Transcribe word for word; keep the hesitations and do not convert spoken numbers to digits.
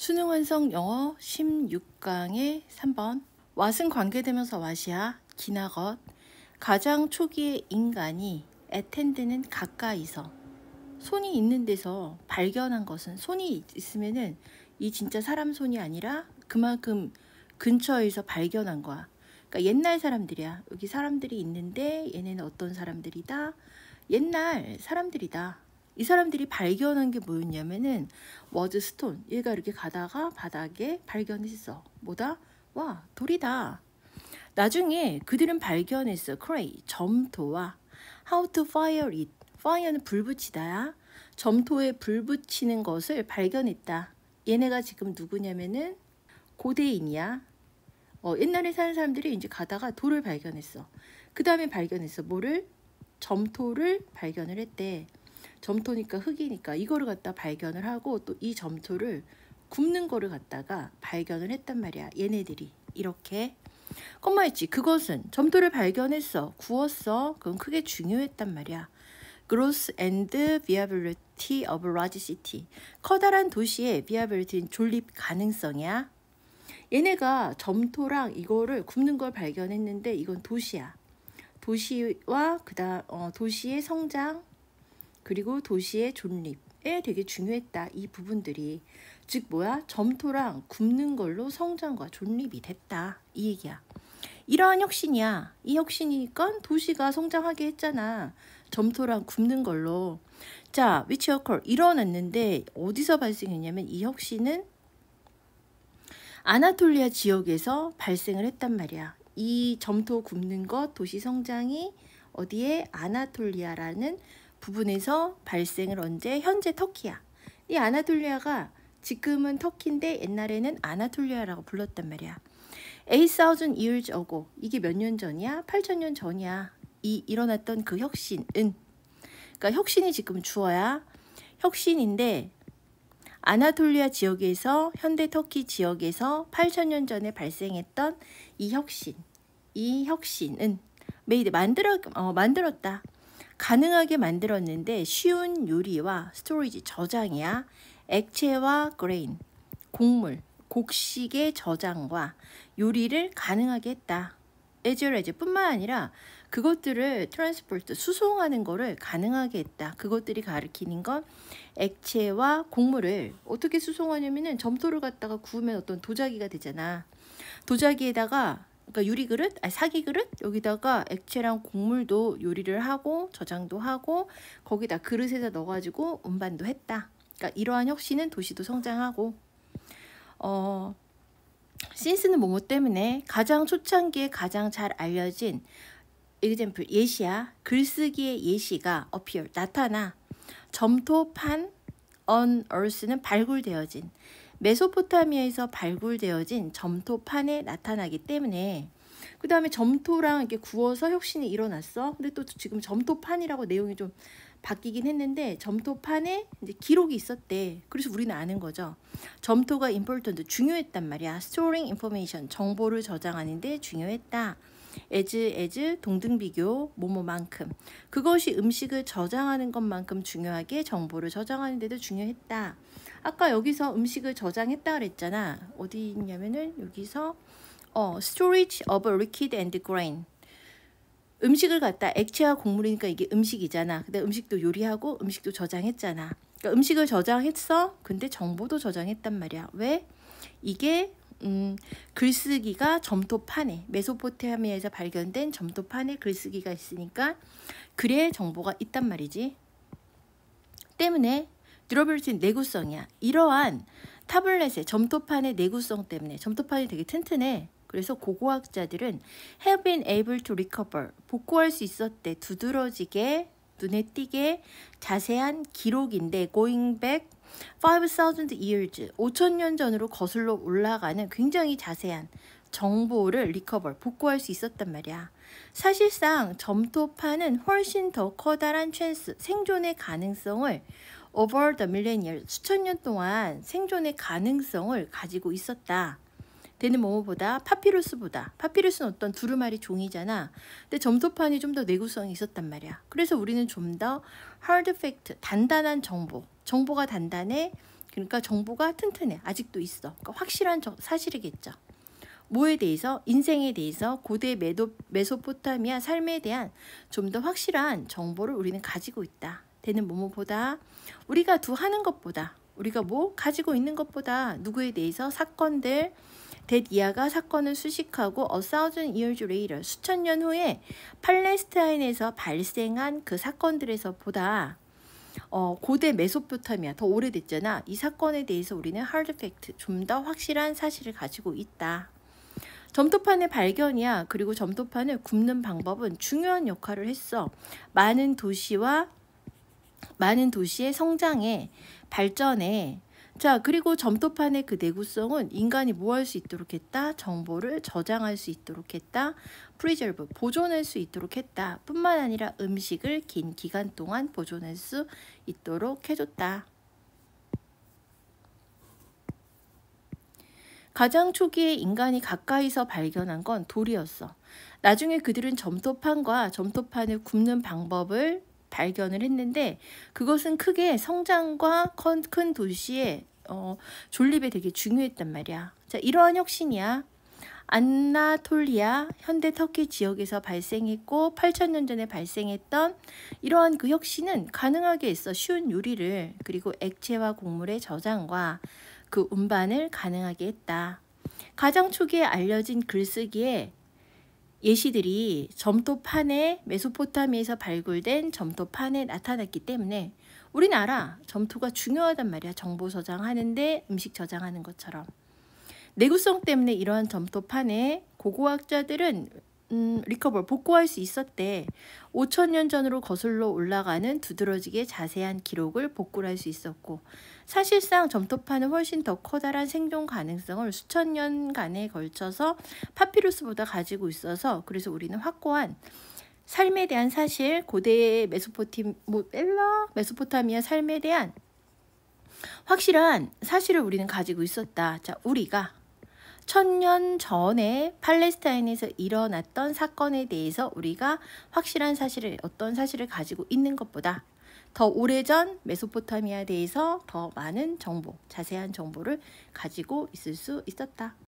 수능 완성 영어 십육 강의 삼 번 왓은 관계되면서 왓이야 기나것 가장 초기의 인간이 attend는 가까이서 손이 있는 데서 발견한 것은 손이 있으면은 이 진짜 사람 손이 아니라 그만큼 근처에서 발견한 거야. 그러니까 옛날 사람들이야. 여기 사람들이 있는데 얘네는 어떤 사람들이다? 옛날 사람들이다. 이 사람들이 발견한 게 뭐였냐면은 워즈 스톤. 얘가 이렇게 가다가 바닥에 발견했어. 뭐다? 와, 돌이다. 나중에 그들은 발견했어. 크레이, 점토와 how to fire it. fire는 불 붙이다야. 점토에 불 붙이는 것을 발견했다. 얘네가 지금 누구냐면은 고대인이야. 어, 옛날에 사는 사람들이 이제 가다가 돌을 발견했어. 그 다음에 발견했어. 뭐를? 점토를 발견을 했대. 점토니까 흙이니까 이거를 갖다 발견을 하고 또 이 점토를 굽는 거를 갖다가 발견을 했단 말이야. 얘네들이 이렇게 껌마였지. 그것은 점토를 발견했어. 구웠어. 그건 크게 중요했단 말이야. Growth and viability of large city. 커다란 도시의 viability는 존립 가능성이야. 얘네가 점토랑 이거를 굽는 걸 발견했는데 이건 도시야. 도시와 그다음 어, 도시의 성장 그리고 도시의 존립에 되게 중요했다. 이 부분들이 즉 뭐야? 점토랑 굽는 걸로 성장과 존립이 됐다. 이 얘기야. 이러한 혁신이야. 이 혁신이니까 도시가 성장하게 했잖아. 점토랑 굽는 걸로. 자, which occur 일어났는데 어디서 발생했냐면 이 혁신은 아나톨리아 지역에서 발생을 했단 말이야. 이 점토 굽는 것, 도시 성장이 어디에? 아나톨리아라는 부분에서 발생을 언제? 현재 터키야. 이 아나톨리아가 지금은 터키인데 옛날에는 아나톨리아라고 불렀단 말이야. eight thousand years ago. 이게 몇 년 전이야? 팔천 년 전이야. 이 일어났던 그 혁신은 그러니까 혁신이 지금 주어야. 혁신인데 아나톨리아 지역에서 현대 터키 지역에서 팔천 년 전에 발생했던 이 혁신. 이 혁신은 메이드 만들어 어, 만들었다. 가능하게 만들었는데 쉬운 요리와 스토리지 저장이야. 액체와 그레인, 곡물, 곡식의 저장과 요리를 가능하게 했다. 에즈레즈 뿐만 아니라 그것들을 트랜스포트, 수송하는 거를 가능하게 했다. 그것들이 가리키는 건 액체와 곡물을 어떻게 수송하냐면은 점토를 갖다가 구우면 어떤 도자기가 되잖아. 도자기에다가 그러니까 유리 그릇, 아니 사기 그릇 여기다가 액체랑 곡물도 요리를 하고 저장도 하고 거기다 그릇에다 넣어가지고 운반도 했다. 그러니까 이러한 혁신은 도시도 성장하고 어 신스는 뭐뭐 때문에 가장 초창기에 가장 잘 알려진 example 예시야. 글쓰기의 예시가 appear 나타나. 점토판 on earth는 발굴되어진 메소포타미아에서 발굴되어진 점토판에 나타나기 때문에 그 다음에 점토랑 이렇게 구워서 혁신이 일어났어. 근데 또 지금 점토판이라고 내용이 좀 바뀌긴 했는데 점토판에 이제 기록이 있었대. 그래서 우리는 아는 거죠. 점토가 important 중요했단 말이야. storing information 정보를 저장하는데 중요했다. as as 동등 비교 뭐뭐만큼 그것이 음식을 저장하는 것만큼 중요하게 정보를 저장하는 데도 중요했다. 아까 여기서 음식을 저장했다 그랬잖아. 어디 있냐면은 여기서 어 storage of liquid and grain 음식을 갖다 액체와 곡물이니까 이게 음식이잖아. 근데 음식도 요리하고 음식도 저장했잖아. 그러니까 음식을 저장했어. 근데 정보도 저장했단 말이야. 왜? 이게 음, 글쓰기가 점토판에 메소포타미아에서 발견된 점토판에 글쓰기가 있으니까 글의 정보가 있단 말이지. 때문에 듀러빌티 내구성이야. 이러한 타블렛의 점토판의 내구성 때문에 점토판이 되게 튼튼해. 그래서 고고학자들은 have been able to recover 복구할 수 있었대. 두드러지게 눈에 띄게 자세한 기록인데 going back five thousand years 오천 년 전으로 거슬러 올라가는 굉장히 자세한 정보를 recover 복구할 수 있었단 말이야. 사실상 점토판은 훨씬 더 커다란 찬스 생존의 가능성을 over the millennial 수천 년 동안 생존의 가능성을 가지고 있었다. 되는 뭐뭐보다 파피루스보다 파피루스는 어떤 두루마리 종이잖아. 근데 점토판이 좀 더 내구성이 있었단 말이야. 그래서 우리는 좀 더 hard fact 단단한 정보 정보가 단단해. 그러니까 정보가 튼튼해. 아직도 있어. 그러니까 확실한 정, 사실이겠죠. 뭐에 대해서? 인생에 대해서, 고대 메도, 메소포타미아 삶에 대한 좀 더 확실한 정보를 우리는 가지고 있다. 되는 뭐뭐보다, 우리가 두 하는 것보다, 우리가 뭐 가지고 있는 것보다 누구에 대해서 사건들, 뎃 이하가 사건을 수식하고 a thousand years later, 수천 년 후에 팔레스타인에서 발생한 그 사건들에서 보다 어, 고대 메소포타미아 더 오래됐잖아. 이 사건에 대해서 우리는 hard fact, 좀 더 확실한 사실을 가지고 있다. 점토판의 발견이야. 그리고 점토판을 굽는 방법은 중요한 역할을 했어. 많은 도시와 많은 도시의 성장에, 발전에. 자, 그리고 점토판의 그 내구성은 인간이 뭐 할 수 있도록 했다? 정보를 저장할 수 있도록 했다. preserve, 보존할 수 있도록 했다. 뿐만 아니라 음식을 긴 기간 동안 보존할 수 있도록 해줬다. 가장 초기에 인간이 가까이서 발견한 건 돌이었어. 나중에 그들은 점토판과 점토판을 굽는 방법을 발견을 했는데, 그것은 크게 성장과 큰 도시의 어, 존립에 되게 중요했단 말이야. 자, 이러한 혁신이야. 아나톨리아, 현대 터키 지역에서 발생했고 팔천 년 전에 발생했던 이러한 그 혁신은 가능하게 했어. 쉬운 요리를, 그리고 액체와 곡물의 저장과 그 운반을 가능하게 했다. 가장 초기에 알려진 글쓰기에 예시들이 점토판에, 메소포타미아에서 발굴된 점토판에 나타났기 때문에 우리는 알아. 점토가 중요하단 말이야. 정보 저장하는데, 음식 저장하는 것처럼. 내구성 때문에 이러한 점토판에 고고학자들은 음, 리커버, 복구할 수 있었대. 오천 년 전으로 거슬러 올라가는 두드러지게 자세한 기록을 복구를 할 수 있었고, 사실상 점토판은 훨씬 더 커다란 생존 가능성을 수천 년간에 걸쳐서 파피루스보다 가지고 있어서, 그래서 우리는 확고한 삶에 대한 사실, 고대 메소포티, 뭐, 엘라? 메소포타미아 삶에 대한 확실한 사실을 우리는 가지고 있었다. 자, 우리가 천년 전에 팔레스타인에서 일어났던 사건에 대해서 우리가 확실한 사실을, 어떤 사실을 가지고 있는 것보다 더 오래전 메소포타미아에 대해서 더 많은 정보, 자세한 정보를 가지고 있을 수 있었다.